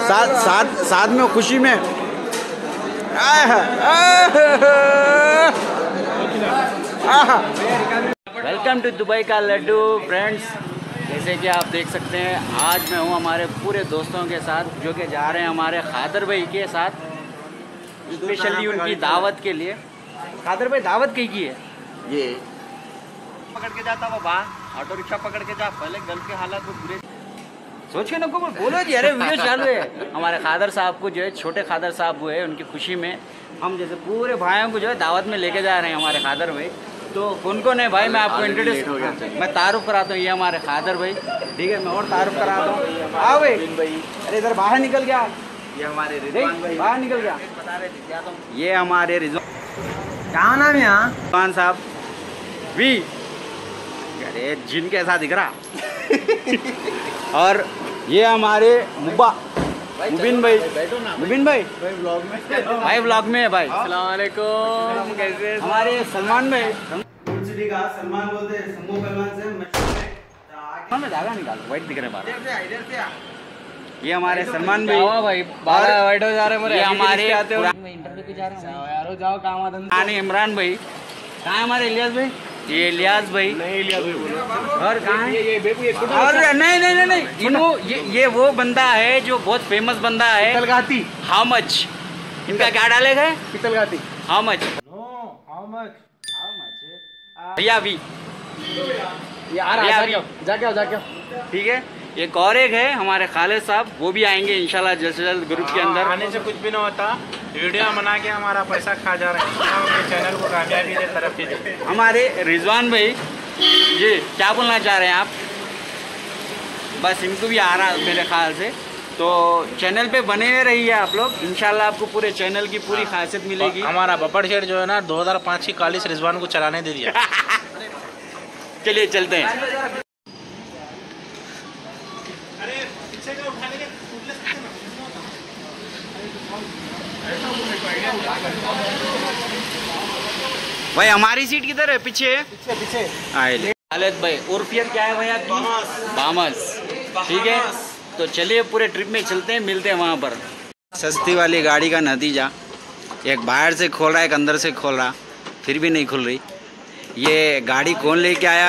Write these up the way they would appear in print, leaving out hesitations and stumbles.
साथ में खुशी में। वेलकम टू दुबई का लड्डू फ्रेंड्स। जैसे कि आप देख सकते हैं, आज मैं हूँ हमारे पूरे दोस्तों के साथ, जो कि जा रहे हैं हमारे खादर भाई के साथ स्पेशली उनकी दावत के लिए। खादर भाई दावत कहीं की है? ये पकड़ के जाता वो बाहर, ऑटो रिक्शा पकड़ के जा, पहले गल के हालात वो पूरे सोच के नको बोलो जी। अरे वीडियो चालू है। हमारे खादर साहब को जो है, छोटे खादर साहब हुए, उनकी खुशी में हम जैसे पूरे भाइयों को जो है दावत में लेके जा रहे हैं हमारे खादर भाई। तो कौन है भाई, मैं आपको इंट्रोड्यूस, मैं तारुफ कराता हूँ। ये हमारे खादर भाई, ठीक है। मैं और तारुफ कराता हूँ। आओ भाई। अरे इधर बाहर निकल गया। ये हमारे रिजवान भाई, बाहर निकल गया। ये हमारे रिजवान, क्या नाम है रिजवान साहब वी। अरे जिन कैसा दिख रहा। और ये हमारे मुबिन भाई, मुबिन भाई व्लॉग में है भाई। अस्सलाम वालेकुम, कैसे? हमारे सलमान भाई, सलमान बोलते हैं, शंभू सलमान से मैं धागा निकालो, वाइट दिख रहे बाल। ये हमारे सलमान भाई, वाइट हो जा रहे हैं। ये हमारे इंटरव्यू पे जा रहे हैं यारो, जाओ काम धंधा। इमरान भाई कहाँ है? हमारे इलियास भाई, ये इलियास भाई, नहीं इलियास भाई बोलो। और कहाँ है? और नहीं, ये वो बंदा है जो बहुत फेमस बंदा है, पितलगाती। हाउ मच इनका क्या डालेगा? पितलगाती। How much? भैया भी जाके ठीक है। एक और एक है हमारे खालिद साहब, वो भी आएंगे इंशाल्लाह जल्द से जल्द ग्रुप के अंदर। आने से कुछ भी नहीं होता, वीडियो बना के हमारा पैसा खा जा रहे हैं, चैनल को कामयाबी दे, तरक्की दे। हमारे रिजवान भाई जी, क्या बोलना चाह रहे हैं आप? बस इनको भी आ रहा है मेरे ख्याल से। तो चैनल पे बने रहिए आप लोग, इंशाल्लाह आपको पूरे चैनल की पूरी खासियत मिलेगी। हमारा बब्बर शेर जो है ना, 2005 की कालिस रिजवान को चलाने दे दिया। चलिए चलते हैं। भाई हमारी सीट किधर है? पीछे आए खालिद भाई। उर्फियत क्या है भाई आपकी? बामस, ठीक है। तो चलिए पूरे ट्रिप में चलते हैं, मिलते हैं वहाँ पर। सस्ती वाली गाड़ी का नतीजा, एक बाहर से खोल रहा है, एक अंदर से खोल रहा, फिर भी नहीं खुल रही। ये गाड़ी कौन लेके आया?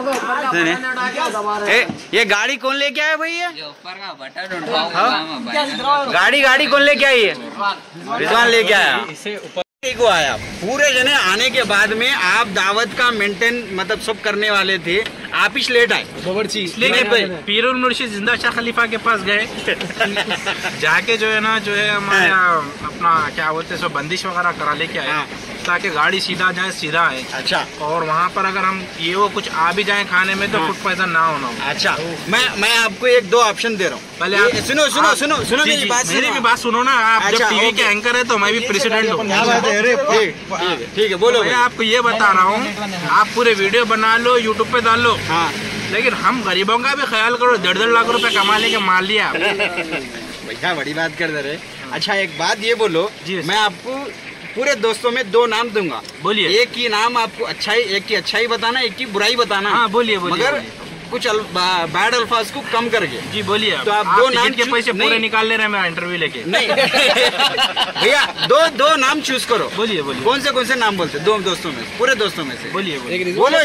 ये गाड़ी कौन लेके आया भाई? ये ऊपर का बटन उठाओ। गाड़ी कौन लेके आई है? रिजवान लेके आया। को आया पूरे जने आने के बाद में आप दावत का मेंटेन मतलब सब करने वाले थे, आप ही लेट आए। पीरुल मुर्शिद जिंदा शाह खलीफा के पास गए। जाके जो है ना, जो है हमारे अपना क्या बोलते हैं, बंदिश वगैरह करा लेके आए, ताकि गाड़ी सीधा जाए, सीधा है। अच्छा। और वहाँ पर अगर हम ये वो कुछ आ भी जाए खाने में, तो फूड पॉइजन ना होना। अच्छा। मैं आपको एक दो ऑप्शन दे रहा हूँ। पहले आप सुनो मेरी बात सुनो ना। आप जब टीवी के एंकर है तो मैं भी प्रेसिडेंट हूँ। ठीक है बोलो। मैं आपको ये बता रहा हूँ, आप पूरे वीडियो बना लो, यूट्यूब पे डाल लो, लेकिन हम गरीबों का भी ख्याल करो। 1.5 लाख रुपए कमा लेके मार लिया। भैया बड़ी बात कर दे रहे। अच्छा एक बात ये बोलो, मैं आपको पूरे दोस्तों में 2 नाम दूंगा, बोलिए। एक की नाम आपको एक की अच्छाई बताना, एक की बुराई बताना। हाँ बोलिए। मगर कुछ बैड अल्फाज को कम करके। जी बोलिए। तो आप 2 नाम के पैसे पूरे निकाल ले रहे हैं मेरा इंटरव्यू लेके। नहीं भैया, दो नाम चूज करो। बोलिए। कौन से नाम बोलते? 2 दोस्तों में, पूरे दोस्तों में से। बोलो जी।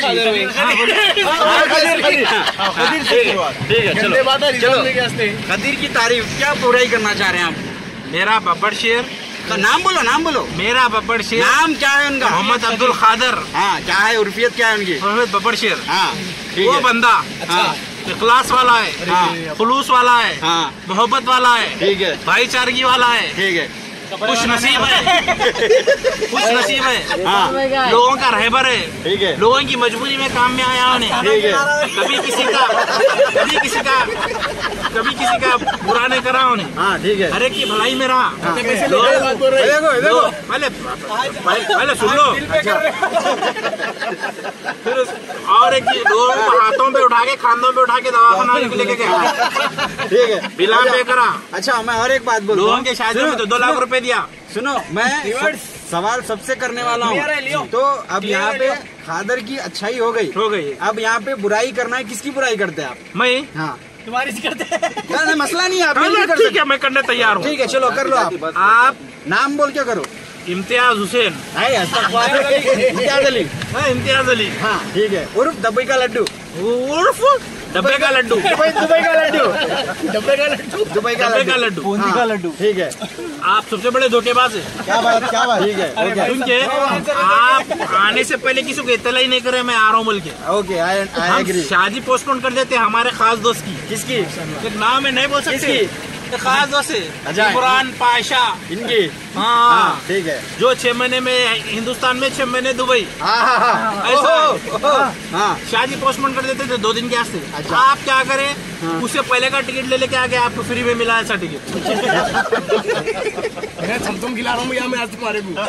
ठीक है चलो। खदीर की तारीफ, क्या बुराई करना चाह रहे हैं आप? मेरा बब्बर शेर का नाम बोलो। मेरा बब्बर शेर। नाम क्या है उनका? मोहम्मद अब्दुल खादर। हाँ क्या है? उर्फियत क्या है उनकी? मोहम्मद बब्बर शेर। हाँ वो बंदा इखलास वाला है, खुलूस वाला है, मोहब्बत वाला है, ठीक है, भाईचारगी वाला है, ठीक है, खुश नसीब है। हाँ लोगों का रहबर है, ठीक है, लोगों की मजबूरी में काम में आया उन्हें, ठीक है। कभी किसी का बुरा नहीं करा उन्हें। हाँ ठीक है। हर एक की भलाई में रहा। पहले सुन लो। फिर और एक लोगों को हाथों पे उठा के, खानों पे उठा के दवाखाना लेके गया, ठीक है, बिला पे करा। अच्छा मैं और एक बात बोलूं, लोगों के शादी में तो 2 लाख रुपए दिया। सुनो मैं सवाल सबसे करने वाला हूँ। तो अब यहाँ पे खादर की अच्छाई हो गई। अब यहाँ पे बुराई करना है, किसकी बुराई करते हैं आप? मैं। हाँ तुम्हारी करते नहीं मसला नहीं है, आप मिलके कर ठीक सकते है, मैं करने तैयार हूँ। ठीक है चलो कर लो आप नाम बोल के करो। इम्तियाज हुसैन। इम्तियाज अली। हाँ, इम्तियाज अली। हाँ ठीक है। उर्फ दुबई का लड्डू। उर्फ डब्बे का लड्डू। दुबई का लड्डू। डब्बे का लड्डू। दुबई का लड्डू। बूंदी का लड्डू। ठीक है। आप सबसे बड़े धोखेबाज है। क्या बात ठीक है ओके। क्योंकि आप आने से पहले किसी को इतला ही नहीं करे मैं आ रहा हूँ बोल के। Okay I agree. शादी पोस्टपोन कर देते हमारे खास दोस्त की। किसकी? एक नाम है, नहीं बोल सकते। खास दोस्त है इमरान पाशा इनकी। हाँ ठीक है। जो 6 महीने में हिंदुस्तान में, 6 महीने दुबई। हाँ शादी पोस्टपोन कर देते थे 2 दिन के वास्ते। आप क्या करें, उससे पहले का टिकट ले लेके आ गए, आपको फ्री में मिला ऐसा टिकट। मैं तुम खिला रहा हूँ मैं आज तुम्हारे को।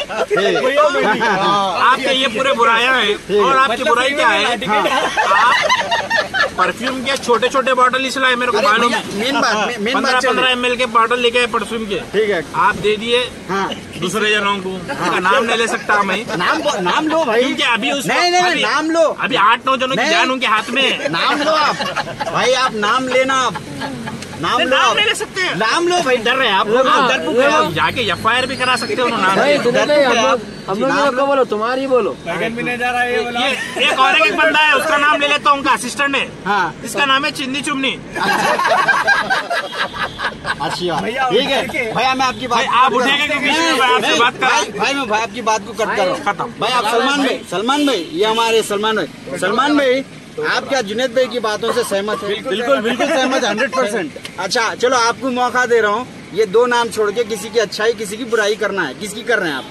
आपके ये पूरे बुराइयां हैं। और आपकी बुराई क्या है, आप परफ्यूम के छोटे छोटे बॉटल इसलिए मेरे को मालूम है। 15 ml के बॉटल लेके आए परफ्यूम के। ठीक है। आप दे दिए दूसरे जनों को। उनका नाम नहीं ले सकता मैं। नाम लो भाई। क्योंकि अभी उस नहीं नाम लो। अभी 8-9 जनों की जान उनके हाथ में है। नाम लो आप भाई, आप नाम लेना। आप नाम लो। नाम नहीं ले सकते हैं। नाम लो भाई, डर रहे हैं आप लोग। जाके FIR भी करा सकते हो नाम। हम लोग बोलो, तुम्हारी बोलो। भी नहीं जा रहा है। एक और एक बंदा है, उसका नाम ले लेता हूँ, उनका असिस्टेंट है। हाँ इसका नाम है चिन्नी चुमनी। अच्छी बात। ठीक है भैया, मैं आपकी बात आप उठेंगे कि बीच में आपसे बात कर। भाई मैं भाई आपकी बात को कट कर रहा हूँ। भाई आप सलमान भाई ये हमारे सलमान भाई आप क्या जुनैद भाई की बातों से सहमत है? बिल्कुल सहमत, 100%। अच्छा चलो आपको मौका दे रहा हूँ, ये 2 नाम छोड़ के किसी की अच्छाई किसी की बुराई करना है। किसकी कर रहे हैं आप?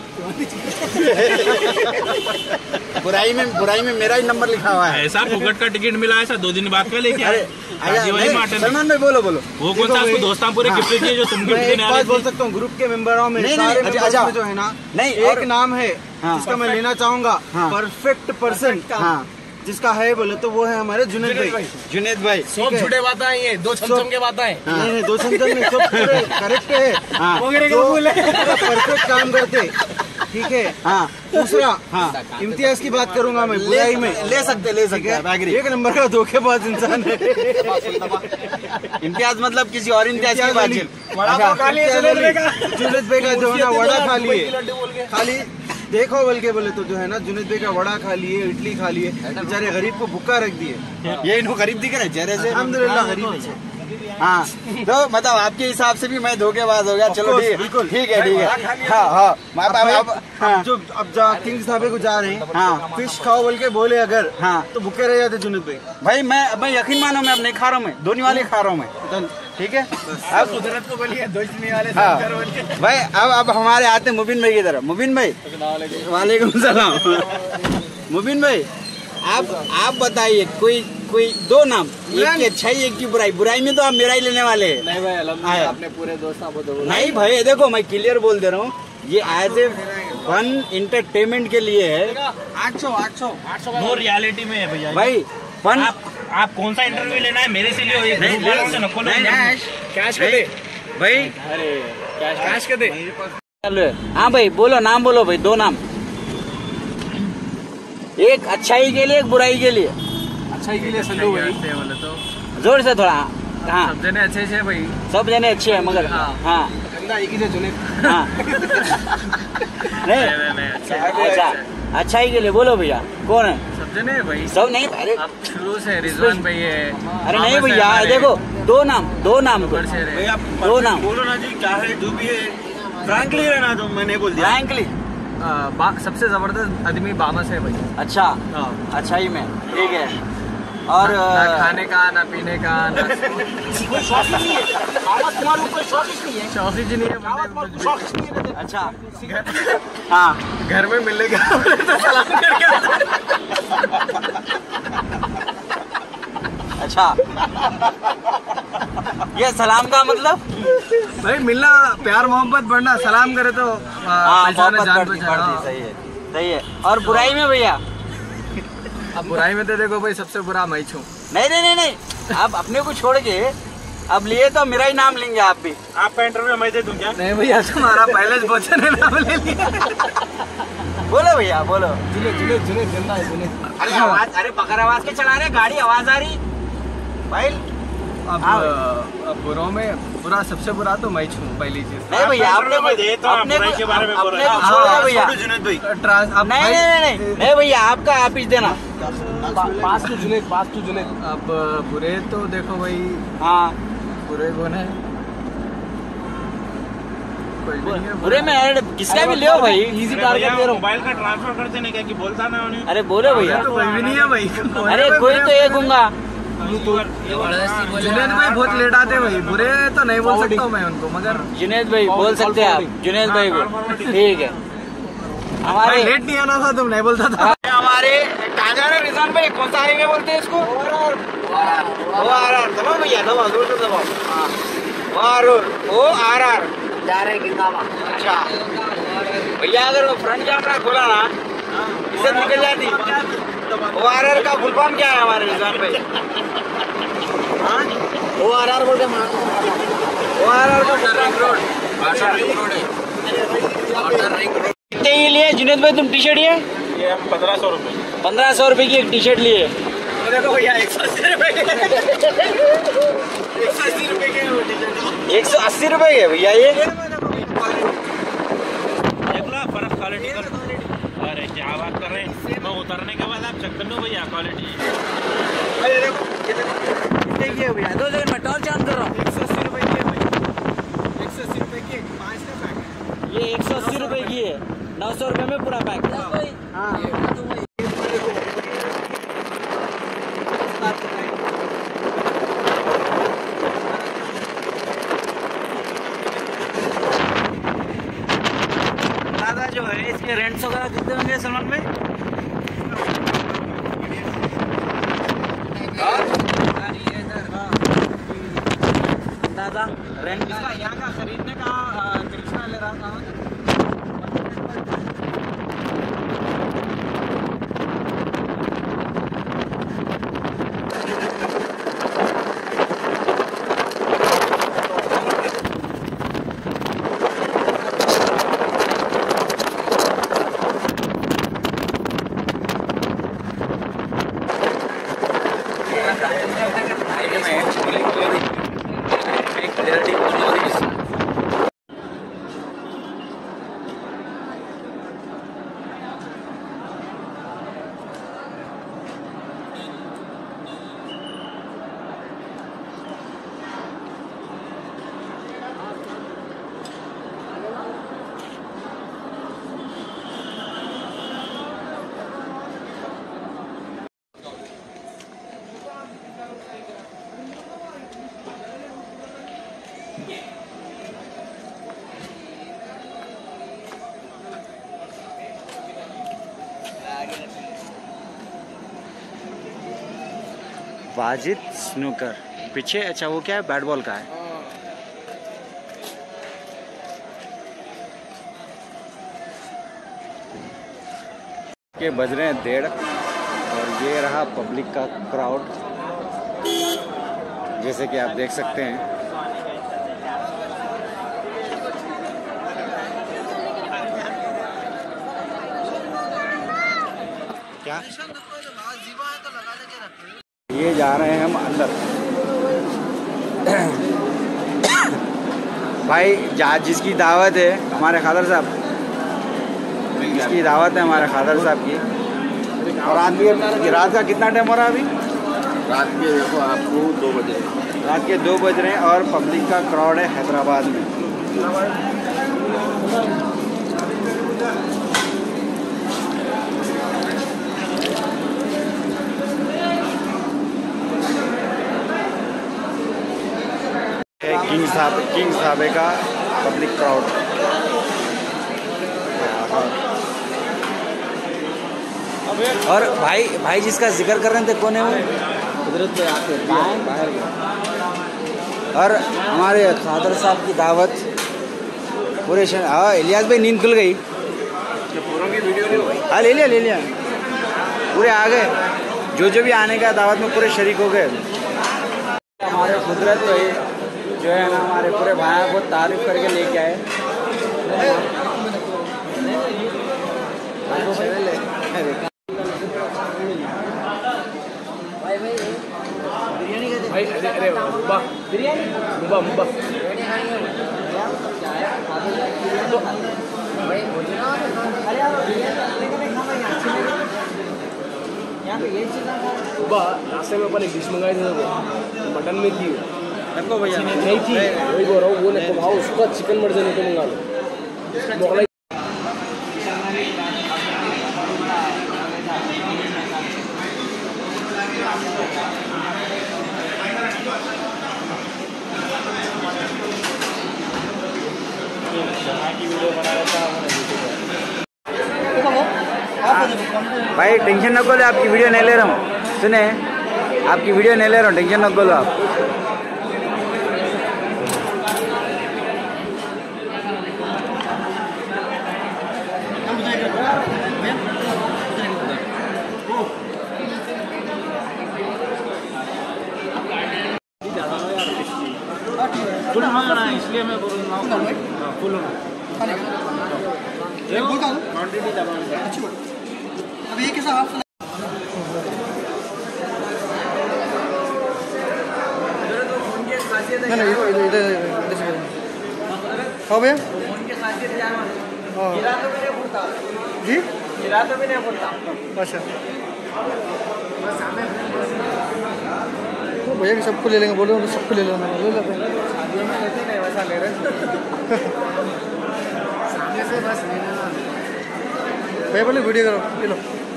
बुराई में मेरा ही नंबर लिखा हुआ है। ऐसा फुकट का टिकट मिला, ऐसा 2 दिन बाद का लेके आए। सलमान भाई बोलो। वो कौन सा आपको दोस्तां पूरे गिफ्ट किए जो तुम गिफ्ट देने वाले थे? बोल सकता हूँ ग्रुप के मेंबरों में सारे मेंबर्स में जो है ना, नहीं एक नाम है जिसका मैं लेना चाहूंगा, परफेक्ट पर्सन जिसका है बोले तो वो है हमारे जुनैद भाई। सब झूठे बातें हैं, ये 2 छमछम के बातें हैं। नहीं 2 छमछम नहीं, सब पूरे करेक्ट है। परफेक्ट काम करते, ठीक है। दूसरा इम्तियाज की बात करूंगा मैं, बुराई में ले सकते एक नंबर का धोखेबाज इंसान है। इम्तियाज मतलब किसी और इम्तियाज की बात। जुनैद भाई का जो है ना वड़ा खा लिए, खाली देखो बोल के बोले तो जो है ना जुनैद भाई का वड़ा खा लिए, इडली खा लिए, बेचारे गरीब को भूखा रख दिए। ये इनको गरीब दिख रहे चेहरे से? अल्हम्दुलिल्लाह गरीब है। हाँ तो मतलब आपके हिसाब से भी मैं धोखेबाज हो गया। चलो ठीक है। हाँ जो अब किंग्स ढाबे को जा रहे हैं, फिश खाओ बोल के बोले अगर, तो भूखे रह जाते जुनैद भाई। मैं यकीन मानो मैं अब नहीं खा रहा हूँ, मैं धोनी वाले खा रहा हूँ मैं। ठीक है अब कुदरत को बोलिए दोस्ती वाले भाई। अब हमारे आते मुबीन भाई की तरफ। मुबीन भाई वालेकुम सलाम। मुबीन भाई आप बताइए कोई 2 नाम, एक की अच्छाई एक की बुराई में तो आप मेरा ही लेने वाले हैं। नहीं भाई अल्हम्दुलिल्लाह अपने पूरे दोस्तों को दो। नहीं भाई देखो मैं क्लियर बोल दे रहा हूँ, ये एज ए फन इंटरटेनमेंट के लिए है। 800 नो रियलिटी में है भैया। भाई फन आप कौन सा इंटरव्यू लेना है मेरे से लियो। कैश कर दे भाई, अरे कैश कर दे। हाँ भाई बोलो, नाम बोलो भाई, 2 नाम, एक अच्छाई के लिए एक बुराई के लिए। अच्छाई के लिए सल्लू भाई बोले तो जोर से थोड़ा। हाँ सब जने अच्छे से भाई, सब जने अच्छे हैं मगर हाँ एक ही से चुने। हाँ नहीं अच्छा अच्छाई के लिए बोलो भैया कौन है? सब जने भाई, सब नहीं। अरे अब शुरू से रिजवान भाई है। अरे नहीं भैया देखो 2 नाम 2 नाम ऊपर से रहे। 2 नाम बोलो ना जी, क्या है जो भी है फ्रैंकली रहना, तो मैंने बोल दिया फ्रैंकली। सबसे जबरदस्त आदमी बामस है भाई। अच्छा अच्छाई में ठीक है। और ना खाने का ना पीने का ना शौकीज नहीं है। अच्छा हाँ घर में मिलेगा तो सलाम करके अच्छा ये सलाम का मतलब भाई मिलना, प्यार मोहब्बत बढ़ना, सलाम करे तो मोहब्बत जान बढ़ती, सही है। और बुराई में भैया? अब बुराई में तो देखो भाई सबसे बुरा मैं छूँ। नहीं आप अपने को छोड़ के अब लिए तो मेरा ही नाम लेंगे आप भी। आपका इंटरव्यू मैं दे दूं क्या? नहीं भैया तुम्हारा पहले भोजन है, नाम ले लिया। बोलो भैया बोलो। जुने अरे आवाज, अरे बकर आवाज के चला रहे, गाड़ी आवाज आ रही भाई। अब बुरों में बुरा सबसे बुरा तो मैं हूँ पहली चीज। नहीं भैया आपने के बारे में बोल रहे अपने को छोड़ा भैया। जुनेद भाई नहीं भैया आपका आप ही देना। Pass to Junaid. अब बुरे तो देखो भाई, हाँ बुरे कौन है? बुरे में किसका भी ले भाई, इजी टारगेट दे रहा हूँ। मोबाइल का ट्रांसफर करते नहीं क्या कि बोलता ना उन्हें। अरे बोले भैया, तो कोई भी नहीं है भाई। अरे कोई तो एक होगा। जुनेद भाई बहुत लेट आते भाई, बुरे तो नहीं बोल सकता हूँ मैं उनको, मगर जुनेद भाई बोल सकते हैं आप, जुनेद भाई को ठीक है। हमारे लेट नहीं आना था, तुम नहीं बोलता था। हमारे कहाँ जा रहे रिजान भाई, कौन सा हाईवे बोलते हैं इसको? दबाओ भैया, दबाओ जोर से दबाओ। ORR जा रहे गिंगामा। अच्छा भैया, अगर वो फ्रंट कैमरा खोला ना इससे निकल जाती। ORR का फुल फॉर्म क्या है हमारे रिजान भाई? ORR बोल के ORR का कितने ये लिए जुनेद भाई तुम टी शर्ट? ये 1500 रुपए। 1500 रुपए की एक टी शर्ट लिए। देखो भैया 180 रुपए के 180 रुपए के 180 रुपए के भैया ये। देख लो फर्क क्वालिटी का। अरे क्या बात कर रहे हैं, मैं उतरने के बाद आप चेक कर लो भैया क्वालिटी। अरे देखो कितने भैया, 2 सेकंड में टॉर्च ऑन कर रहा हूँ। 180 रुपए की है भाई, 180 रुपए की 5 का पैक है। ये 180 रुपए की है, 900 रुपए में पूरा पैक। दादा जो है इसके रेंट्स वगैरह कितने होंगे सलमान में? दादा रेंट यहाँ का खरीदने का कृष्णा ले रहा था। वाजिद स्नूकर पीछे। अच्छा वो क्या है, बैट बॉल का है। के बज रहे हैं 1:30 और ये रहा पब्लिक का क्राउड, जैसे कि आप देख सकते हैं। क्या ये जा रहे हैं हम अंदर। भाई जिसकी दावत है हमारे खादर साहब, जिसकी दावत है हमारे खादर साहब की। और रात का कितना टाइम हो रहा है अभी? रात के देखो आपको 2 बजे, रात के 2 बज रहे हैं और पब्लिक का क्राउड है हैदराबाद में। किंग साहब का पब्लिक क्राउड। और भाई जिसका जिक्र कर रहे थे कौन है वो? कुदरत पे आते बाहर गए। और हमारे खादर साहब की दावत पूरे इलियास भाई नींद खुल गई। हाँ ले लिया पूरे आ गए। जो भी आने का दावत में पूरे शरीक हो गए। हमारे कुदरत भाई जो है ना, हमारे पूरे भाई को तारीफ करके लेके आए। अरे मुबा मुबा मुबा मुबा रास्ते में अपन एक डिश मंगाई थी मटन में थी भैया नहीं थी वही बोल रहा हूँ वो नहीं भाव उसका चिकन मर्जन को मंगा लो मोगलाई भाई टेंशन न लो, आपकी वीडियो नहीं ले रहा हूँ, सुने आपकी वीडियो नहीं ले रहा हूँ, टेंशन न लो आप। फुल होना है इसलिए मैं बोल रहा हूँ फुल होना क्वांटिटी दबाना अब एक ऐसा हाफ नहीं इधर हाँ भैया जी गिरा तो भी नहीं पड़ता। अच्छा भैया कि सबको ले लेंगे बोलो तो सबको ले लेना ले लेते हैं नहीं वैसा ले रहे सामने से बस भैया बोले वीडियो करो लो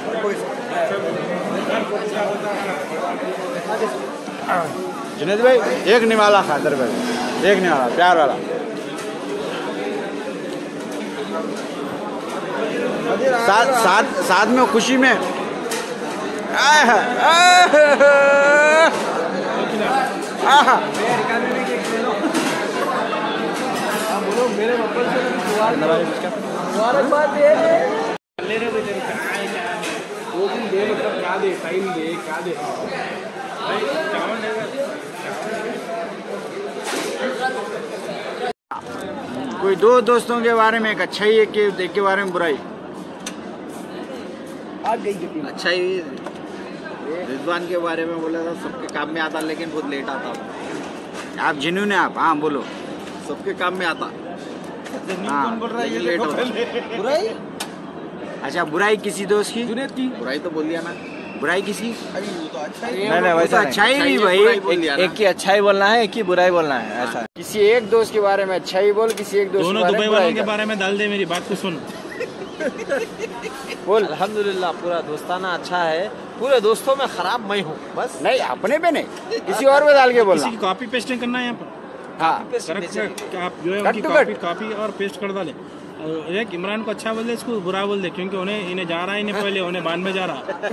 जुनेद भाई एक निवाला खातर भाई एक निवाला प्यार वाला साथ में खुशी में बोलो मेरे बब्बर से मुबारकबाद दे वो दिन दे मतलब क्या दे टाइम दे क्या दे कोई दो दोस्तों के बारे में एक अच्छाई एक के बारे में बुराई। अच्छाई रिजवान के बारे में बोला था सबके काम में आता लेकिन बहुत लेट आता। आप जिन्होंने आप हाँ बोलो सबके काम में आता हाँ लेकिन लेट होता। बुराई अच्छा बुराई किसी दोस्त की जुनेद की बुराई तो बोल दिया ना बुराई किसी नहीं वैसा अच्छाई भी भाई एक की अच्छाई बोलना है एक की बुराई बोलना है ऐसा। किसी एक दोस्त के बारे में अच्छाई बोल किसी एक दोस्त दोनों दुबई वालों के बारे में डाल दे मेरी बात को सुन बोल अल्हम्दुलिल्लाह पूरा दोस्ताना अच्छा है पूरे दोस्तों में खराब मैं हूँ बस नहीं अपने पे नहीं किसी और पे डाल के बोलना। किसी की कॉपी पेस्टिंग करना है यहाँ पर हाँ आप जो है उनकी कॉपी और पेस्ट कर डाले। एक इमरान को अच्छा बोल दे इसको बुरा बोल दे क्योंकि इन्हें जा रहा है इन्हें पहले उन्हें बाद में जा रहा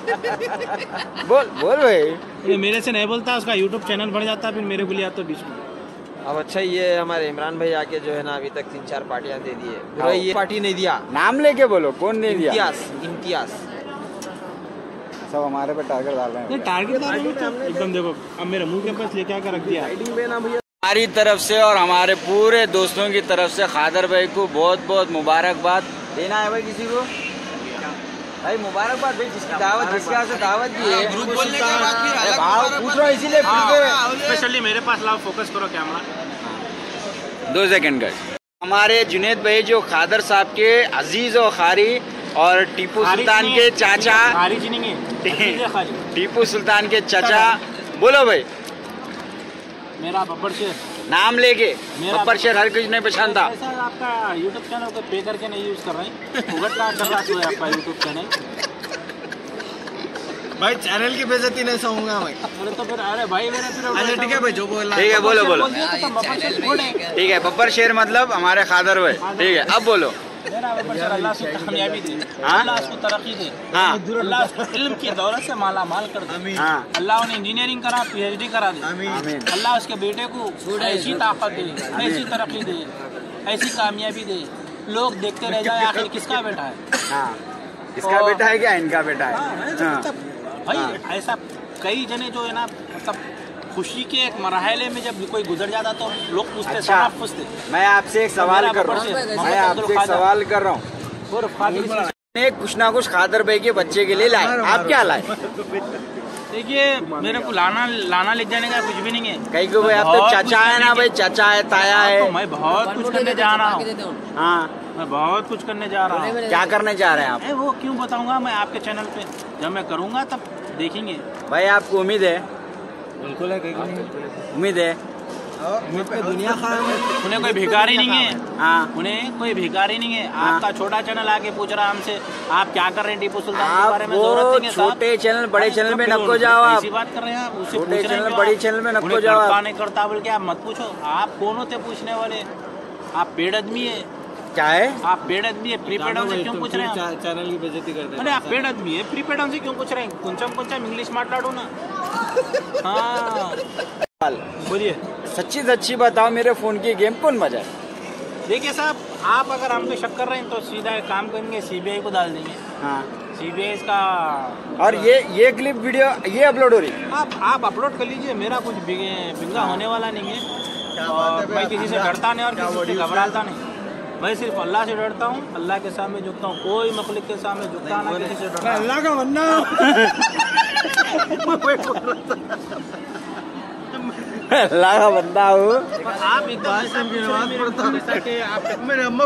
बोल भाई मेरे से नहीं बोलता उसका यूट्यूब चैनल बढ़ जाता फिर मेरे को लिया तो बीच में। अब अच्छा ये हमारे इमरान भाई आके जो है ना अभी तक 3-4 पार्टियां दे दिए बुराई ये पार्टी नहीं दिया नाम लेके बोलो कौन नहीं दिया इम्तियाज सब हमारे पे टारगेट डाल रहे हैं। टारगेट एकदम देखो अब मेरे मुंह के पास लेके आकर रख दिया। हमारी तरफ से और हमारे पूरे दोस्तों की तरफ से खादर भाई को बहुत बहुत मुबारकबाद देना है भाई किसी को भाई मुबारकबाद भाई जिसकी दावत जिसके यहाँ से दावत दी है पूछ रहा इसीलिए स्पेशली मेरे पास लाओ फोकस करो कैमरा 2 सेकंड का। हमारे जुनेद भाई जो खादर साहब के अजीज और खारी और टीपू सुल्तान के चाचा टीपू सुल्तान के चाचा बोलो भाई मेरा बब्बर शेर नाम लेके बब्बर शेर हर कुछ नहीं पहचानता। आपका यूट्यूब चैनल को पे करके नहीं यूज कर रहे हैं उगट का कर रहा है आपका यूट्यूब चैनल भाई चैनल की बेइज्जती नहीं सहूंगा मैं। अरे तो फिर अरे भाई मेरा अच्छा ठीक है भाई जो बोलना ठीक है बोलो ठीक है बब्बर शेर मतलब हमारे खादर भाई ठीक है अब बोलो अल्लाह से कामयाबी दे अल्लाह उसको तरक्की दे अल्लाह उसको इल्म की दौलत से माला माल कर दे अल्लाह उन्हें इंजीनियरिंग करा PhD करा दे अल्लाह उसके बेटे को ऐसी ताकत दे ऐसी तरक्की दे ऐसी कामयाबी दे लोग देखते रह जाए आखिर किसका बेटा है इसका बेटा है क्या इनका बेटा है भाई ऐसा कई जने जो है ना मतलब खुशी के एक मरहले में जब कोई गुजर जाता तो लोग पूछते अच्छा, पूछते मैं आपसे एक सवाल कर रहा हूँ कुछ ना कुछ खादर भाई के बच्चे के लिए लाए आप क्या लाए देखिए मेरे को लाना ले जाने का कुछ भी नहीं है। कहीं को भाई आप तो चाचा है ना भाई, चाचा है, ताया है। तो मैं बहुत कुछ करने जा रहा हूँ। हाँ, मैं बहुत कुछ करने जा रहा हूँ। क्या करने जा रहे हैं आप? वो क्यों बताऊंगा मैं आपके चैनल पे, जब मैं करूँगा तब देखेंगे। भाई आपको उम्मीद है? बिल्कुल है, उम्मीद है। दुनिया उन्हें कोई भिखारी नहीं है। हाँ, उन्हें कोई भिखारी नहीं है। आपका छोटा चैनल आके पूछ रहा हमसे आप क्या कर रहे हैं टीपू सुल्तान के बारे में। आप वो छोटे चैनल बड़े चैनल में नको जाओ। आप ऐसी बात कर रहे हैं, उससे छोटे चैनल बड़ी चैनल में नको जाओ। आप नहीं करता बोल के आप मत पूछो। आप कौन होते पूछने वाले? आप पेड़ आदमी है। क्या है? आप पेड़ आदमी है, प्रीपेड से क्यों पूछ रहे हैं? चैनल की बेइज्जती करते हैं। अरे आप पेड़ आदमी है, प्रीपेड से क्यों पूछ रहे हैं? कुंचम इंग्लिश माట్లాडो ना। हाँ बोलिए। सच्ची बताओ, मेरे फोन की गेम कौन बजाए? देखिए साहब, आप अगर हम पे शक कर रहे हैं तो सीधा एक काम करेंगे, सीबीआई को डाल देंगे। हाँ, सीबीआई का। और ये क्लिप वीडियो ये अपलोड हो रही है। आप अपलोड कर लीजिए, मेरा कुछ बिंगा होने वाला नहीं है। और मैं किसी से डरता नहीं और किसी से घबराता नहीं। मैं सिर्फ अल्लाह से डरता हूँ, अल्लाह के सामने झुकता हूँ। कोई मखलूक के सामने झुकता ना, किसी से डरता। अल्लाह का बंदा अल्लाह का बंदा हूँ। आप एक बात से मेरे अम्मा।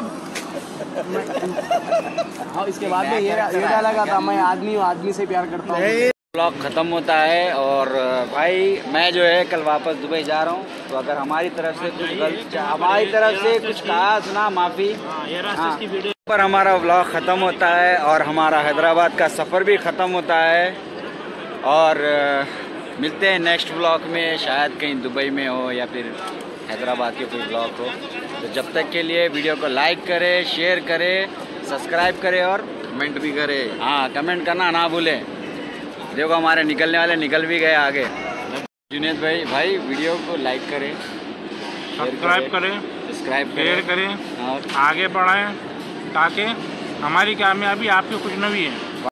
हाँ, इसके बाद में ये डाला था, मैं आदमी हूँ, आदमी से प्यार करता हूँ। ब्लॉग ख़त्म होता है और भाई मैं जो है कल वापस दुबई जा रहा हूँ। तो अगर हमारी तरफ से कुछ गलत, हमारी तरफ से कुछ कहा सुना माफ़ी। पर हमारा ब्लॉग ख़त्म होता है और हमारा हैदराबाद का सफ़र भी ख़त्म होता है। और मिलते हैं नेक्स्ट ब्लॉग में, शायद कहीं दुबई में हो या फिर हैदराबाद के कोई ब्लॉग हो। तो जब तक के लिए वीडियो को लाइक करें, शेयर करें, सब्सक्राइब करें और कमेंट भी करें। हाँ, कमेंट करना ना भूलें। देखो हमारे निकलने वाले निकल भी गए आगे। जुनेद भाई वीडियो को लाइक करें, सब्सक्राइब करें, शेयर करें और आगे बढ़ाएं, ताकि हमारी कामयाबी आपकी खुशनवी है।